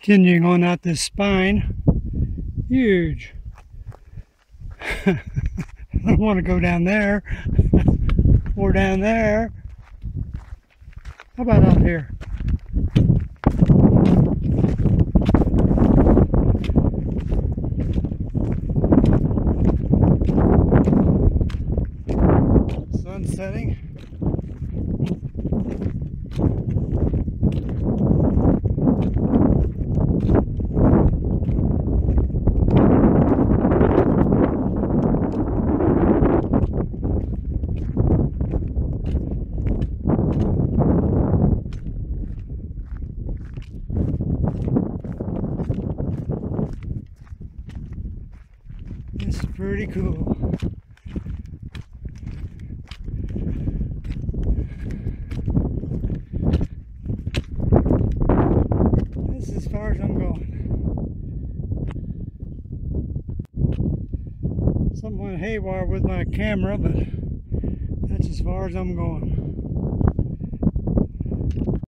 Continuing on out this spine. Huge. I don't want to go down there or down there. How about out here? Sun setting. This is pretty cool. This is as far as I'm going. Something went haywire with my camera, but that's as far as I'm going.